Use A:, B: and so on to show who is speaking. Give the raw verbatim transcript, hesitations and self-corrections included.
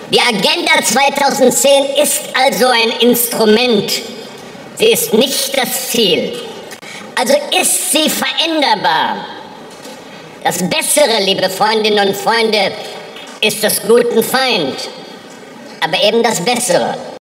A: Die Agenda zweitausendzehn ist also ein Instrument. Sie ist nicht das Ziel. Also ist sie veränderbar. Das Bessere, liebe Freundinnen und Freunde, ist des guten Feind. Aber eben das Bessere.